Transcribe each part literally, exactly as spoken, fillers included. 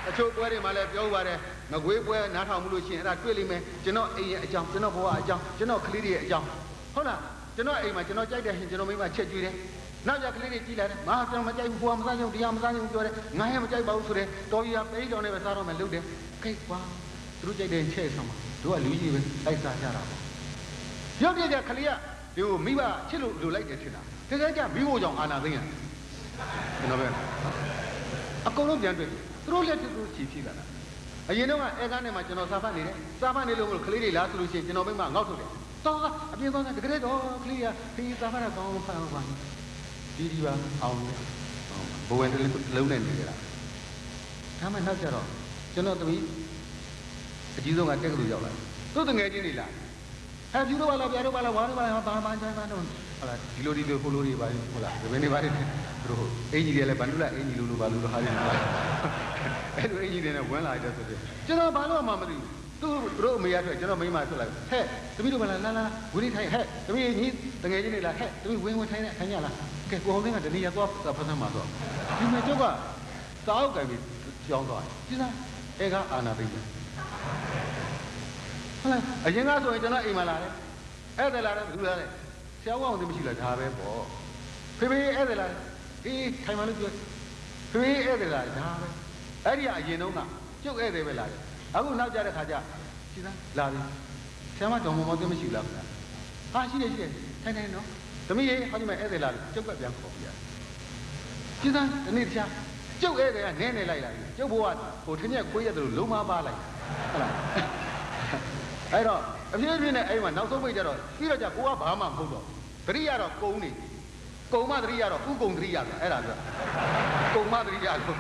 အချို့ပွဲတွေမှာလည်းပြောပါတယ်ငကွေးပွဲနားထောင်မှုလို့ရှိရင်အဲ့ဒါတွေ့လိမ့်မယ်ကျွန်တော်အိမ်ရဲ့အကြောင်းကျွန်တော်ဘဝအကြောင်းကျွန်တော်ကလေးတွေရဲ့အကြောင်းဟုတ်လားကျွန်တော်အိမ်မှာကျွန်တော်ကြိုက်တဲ့ရှင်ကျွန်တော်မိမချက်ကျွေးတယ်နောက်ကြကလေးတွေကြည်လာတယ်မဟာကျွန်တော်မကြိုက်ဘူးဘွာမစားချင်ဘူးတရားမစားချင်ဘူးပြောတယ်ငါရဲ့မကြိုက်ပါဘူးဆိုတယ်တော်ကြီးကပိတ်တော်နဲ့ပဲစားတော့မယ်လုပ်တယ်ကိတ်ကွာသူတို့ကြိုက်တဲ့ချက်ဆောင်မှာတို့ကလူကြီးပဲလိုက်စားကြတာပေါ့ရုပ်ပြကြကလေးကဒီကိုမိဘချစ်လို့လိုလိုက်တယ်ထင်တာတကယ်ကြမိဖို့ကြောင့်အာနာသိန်းရကျွန်တော်ပဲအကုန်လုံးပြန်တွေ့သူတို့လက်တူတူချီဖြစ်လာတာအရင်တော့ကအဲကားနဲ့မှကျွန်တော်စာဖတ်နေတယ်စာဖတ်နေလို့မလို့ကလေးတွေလားဆိုလို့ရှိရင်ကျွန်တော်မိမငေါ့ထုတ်တယ်တော့အပြင်ကောင်းတဲ့တကယ်တော့ကလေးကဒီစာဖတ်တာကောင်းဖတ်အောင်ပါဒီဒီပါအောင်ဘဝင်တလုံးနဲ့နေကြတာဒါမှနောက်ကြတော့ကျွန်တော်သမီးအကြီးဆုံးကတက်ကလူရောက်လာသူ့တငယ်ချင်းတွေလားအဲဖြူတော့ပါလားပြာတော့ပါလားဝါတော့ပါလားဘာမှချိုင်းမှတော့ဟုတ်လားဒီလိုဒီလိုဟိုလိုတွေပါဟုတ်လားဒီဘယ်နေပါလဲသူတို့အင်ကြီးတွေလည်းဗန်ဒူလာအင်ကြီးလိုလိုပါလို့ဟာနေပါအဲ့လိုအင်ကြီးတွေနဲ့ဝင်လာတဲ့ဆိုတော့ကျွန်တော်ဘာလို့မှမသိဘူးသူတို့အမေရထွက်ကျွန်တော်မိမထွက်လာဟဲ့သမီးတို့မလားလာလာဝီးထိုင်ဟဲ့သမီးညီတငယ်ချင်းတွေလားဟဲ့သမီးဝင်းဝင်ထိုင်နေထိုင်ရလားကဲကိုအောင်သိန်းကတတိယသွားဖတ်ဆမ်းမှာတော့ဒီမေကျုပ်ကစာအုပ်ကြိုင်ပြီးကြောင်းသွားတယ်ကျစားအဲကအာနာသိန်းဟုတ်လားအရင်ကဆိုရင်ကျွန်တော်အိမ်မှာလာတယ်အဲ့ဒါလာတယ်ဘူးလားလေဆရာကောင်သိမရှိလားဒါပဲပေါ့ဖေဖေအဲ့ဒါလာအေးထိုင်မှလို့ပြောဖေဖေအဲ့ဒါလာဒါပဲအဲ့ဒီအရင်တုန်းကကျုပ်အဲ့ဒါပဲလာတယ်အခုနောက်ကြတဲ့ခါကျကျစားလာပြီဆရာမတော်မောင်မောင်သိမရှိလားခင်ဗျာဟာရှိတယ်ရှိတယ်ထိုင်ထိုင်နော်သမီးရေဟောဒီမဲ့အဲ့ဒါလာကျုပ်ကပြန်ခေါ်ပြရကျစားဒီနေ့တခြားကျုပ်အဲ့ဒါကနဲနေလိုက်လာပြီကျုပ်ဘိုးကဟိုထင်းရက်ခွေးရတယ်လို့လုံးမပါလိုက်ဟုတ်လားအဲ့တော့အပြည့်အပြည့်နဲ့အဲ့မှာနောက်ဆုံးပိတ်ကြတော့ပြီးတော့ကြကိုကဘာမှမဟုတ်တော့သတိရတော့ကုန်းနေကုံမသတိရတော့ဥကုံသတိရတယ်အဲ့ဒါပြောကုံမသတိရလို့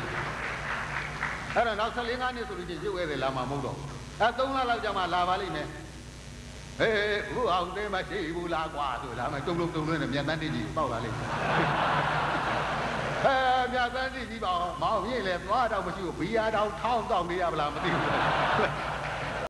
အဲ့တော့နောက်ဆယ်လေးနှစ်ဆိုလို့ချင်းရုပ်ရဲတယ်လာမှာမဟုတ်တော့အဲသုံးလလောက်ကြာမှလာပါလိမ့်မယ်ဟေးဘုအောင်သေးမရှိဘူးလားကွာဆိုလာမယ်တုံလုံးတုံလုံးနဲ့မြတ်တန်းတိကြီးပေါက်လာလိမ့်မယ်အဲမြတ်တန်းတိကြီးပေါ့မောင်မြင့်လေသွားတော့မရှိဘူးဘီယာတောင်ထောင်းတောင်းနေရမလားမသိဘူး